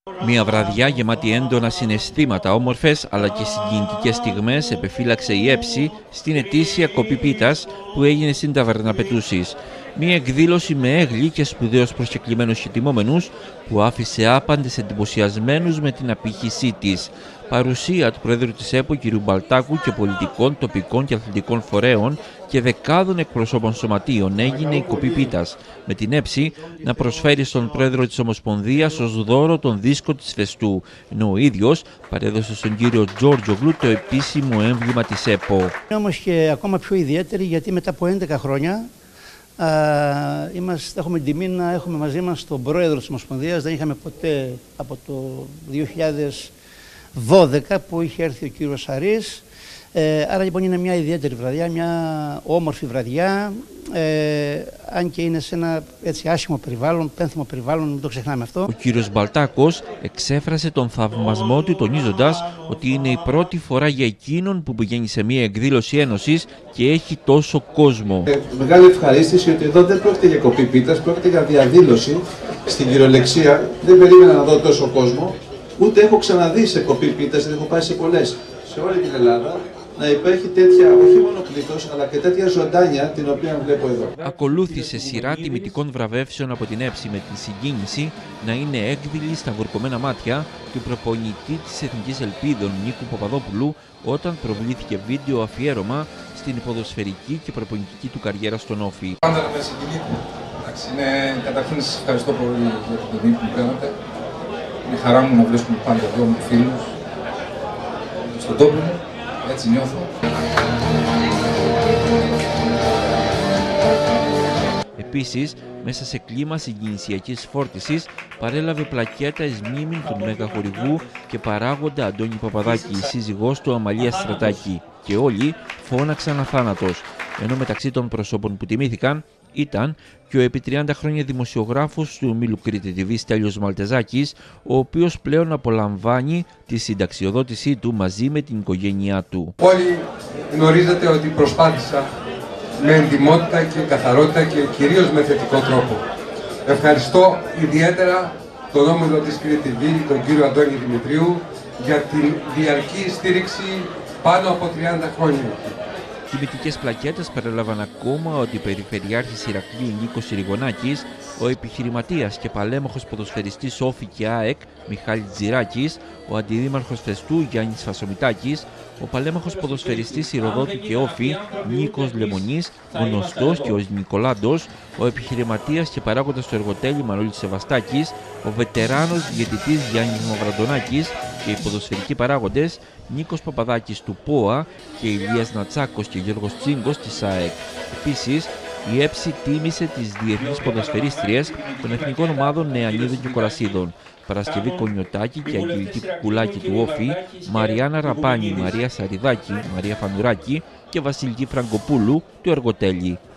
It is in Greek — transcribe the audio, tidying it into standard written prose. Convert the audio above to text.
Μια βραδιά γεμάτη έντονα συναισθήματα, όμορφες αλλά και συγκινητικές στιγμές επεφύλαξε η ΕΨΗ στην ετήσια κοπή πίτας που έγινε στην Ταβέρνα Πετούσης. Μια εκδήλωση με έγλη και σπουδαίους προσκεκλημένους και τιμόμενους που άφησε άπαντες εντυπωσιασμένους με την απήχησή της. Παρουσία του Πρόεδρου της ΕΠΟ κ. Μπαλτάκου και πολιτικών, τοπικών και αθλητικών φορέων και δεκάδων εκπροσώπων σωματείων έγινε η κοπή πίτας, με την ΕΨΗ να προσφέρει στον Πρόεδρο της Ομοσπονδίας ως δώρο τον δίσκο της Φεστού, ενώ ο ίδιος παρέδωσε στον κύριο Τζόρτζογλου το επίσημο έμβλημα της ΕΠΟ. Είναι όμως και ακόμα πιο ιδιαίτερη, γιατί μετά από 11 χρόνια έχουμε την τιμή να έχουμε μαζί μας τον Πρόεδρο της Ομοσπονδίας. Δεν είχαμε ποτέ από το 2012 που είχε έρθει ο κύριος Σαρής. Άρα λοιπόν είναι μια ιδιαίτερη βραδιά, μια όμορφη βραδιά, αν και είναι σε ένα έτσι άσχημο περιβάλλον, πένθυμο περιβάλλον, μην το ξεχνάμε αυτό. Ο κύριος Μπαλτάκος εξέφρασε τον θαυμασμό του, τονίζοντας ότι είναι η πρώτη φορά για εκείνον που πηγαίνει σε μια εκδήλωση ένωσης και έχει τόσο κόσμο. Μεγάλη ευχαρίστηση ότι εδώ δεν πρόκειται για κοπή πίτας, πρόκειται για διαδήλωση στην κυριολεξία. Δεν περίμενα να δω τόσο κόσμο, ούτε έχω ξαναδεί σε κοπή πίτας, δεν έχω πάει σε πολλές. Σε όλη την Ελλάδα να υπάρχει τέτοια, όχι μόνο πλήθος, αλλά και τέτοια ζωντάνια την οποία βλέπω εδώ. Ακολούθησε σειρά τιμητικών βραβεύσεων από την ΕΨΗ με την συγκίνηση να είναι έκδηλη στα βουρκωμένα μάτια του προπονητή της Εθνικής Ελπίδων Νίκου Παπαδόπουλου όταν προβλήθηκε βίντεο αφιέρωμα στην ποδοσφαιρική και προπονητική του καριέρα στον Όφη. Πάντα με συγκινείτε. Καταρχήν σας ευχαριστώ πολύ για την τιμή που μου κάνατε. Είναι χαρά μου να βρίσκομαι πάντα εδώ με φίλους. Στον τόπο μου, έτσι νιώθω. Επίσης, μέσα σε κλίμα συγκινησιακής φόρτισης, παρέλαβε πλακέτα εις μνήμην του μεγαχορηγού και παράγοντα Αντώνη Παπαδάκη, η σύζυγός του Αμαλία Στρατάκη, και όλοι φώναξαν αθάνατος, ενώ μεταξύ των προσώπων που τιμήθηκαν ήταν και ο επί 30 χρόνια δημοσιογράφος του ομίλου Κρήτη TV Στέλιος Μαλτεζάκης, ο οποίος πλέον απολαμβάνει τη συνταξιοδότησή του μαζί με την οικογένειά του. Όλοι γνωρίζετε ότι προσπάθησα με εντιμότητα και καθαρότητα και κυρίως με θετικό τρόπο. Ευχαριστώ ιδιαίτερα τον όμιλο της Κρήτη TV, τον κύριο Αντώνη Δημητρίου, για την διαρκή στήριξη πάνω από 30 χρόνια. Τιμητικές πλακέτες παρέλαβαν ακόμα ότι ο Περιφερειάρχης Ηρακλείου Νίκος Συριγωνάκης, ο επιχειρηματίας και παλέμαχος ποδοσφαιριστής Όφη και ΑΕΚ Μιχάλης Τζιράκης, ο αντιδήμαρχος Φεστού Γιάννης Φασομητάκης, ο παλέμαχος ποδοσφαιριστής Ηρωδότου και Όφη Νίκος Λεμονής, γνωστός και ως Νικολάντος, ο επιχειρηματίας και παράγοντας του εργοτέλη Μανώλης Σεβαστάκης, ο βετεράνος διαιτητής Γιάννης Μαυραντονάκης και οι ποδοσφαιρικοί παράγοντες Νίκος Παπαδάκης του ΠΟΑ και Ηλίας Νατσάκος και Γιώργος Τσίγκος της ΑΕΚ. Επίσης, η ΕΨΗ τίμησε τις διεθνείς ποδοσφαιρίστριες των εθνικών ομάδων Νεανίδων και Κορασίδων, Παρασκευή Κονιωτάκη και Αγγελική Κουκουλάκη του Όφη, Μαριάννα Ραπάνη, Μαρία Σαριδάκη, Μαρία Φανουράκη και Βασιλική Φραγκοπούλου του Εργοτέλη.